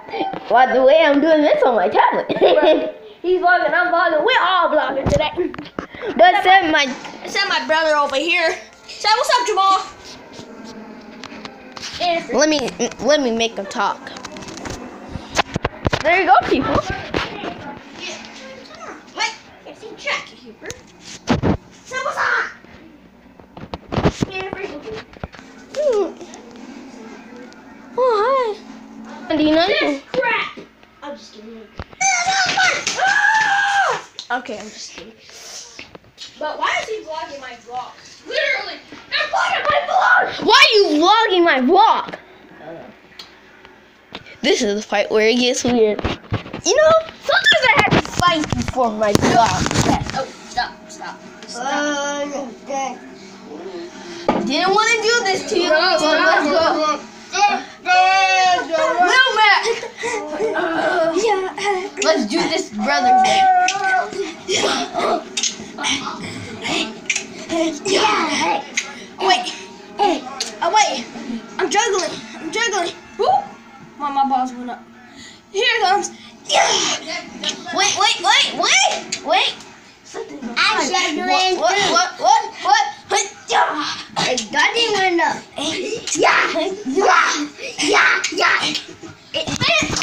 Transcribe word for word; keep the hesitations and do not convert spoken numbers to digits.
By the way, I'm doing this on my tablet. He's vlogging, I'm vlogging. We're all vlogging today. But send my send my brother over here. Say what's up, Jamal. Answer. let me let me make him talk. There you go, people. Wait, can't see Jackie here, bro. Say what's up. Oh hi. ninety-nine. This crap. I'm just kidding. Okay, I'm just kidding. But why is he vlogging my vlog? Literally, they're vlogging my vlog! Why are you vlogging my vlog? This is the part where it gets weird. You know, sometimes I have to fight before my vlog. Oh, stop, stop, stop. Didn't want to do this to you. No, so stop. let's go. Little Mac. Let's do this, brothers. Wait, oh wait, I'm juggling, I'm juggling. Woo! My, my balls went up. Here it comes. Wait, wait, wait, wait, wait. I'm juggling What, what, what, what, what? It doesn't went up. Yeah, yeah, yeah, yeah. It